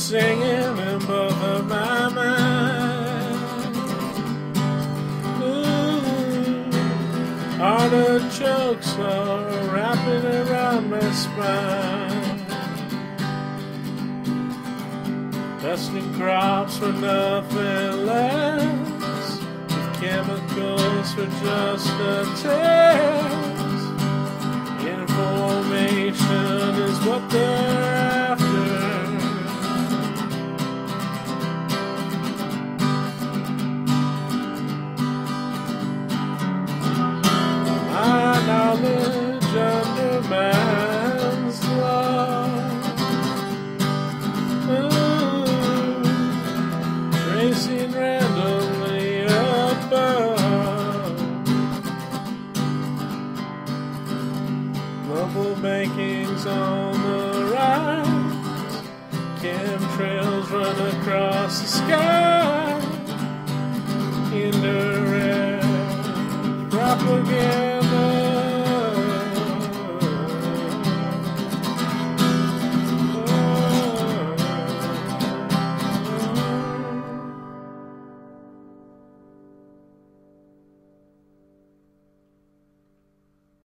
singing in both of my minds. Ooh, artichokes are wrapping around my spine. Dusting crops for nothing less, with chemicals for just a taste. Information is what they're after. My knowledge undermines love. Tracing randomly above. Global banking's on the rise. Chem Trails run across the sky. Indirect propaganda.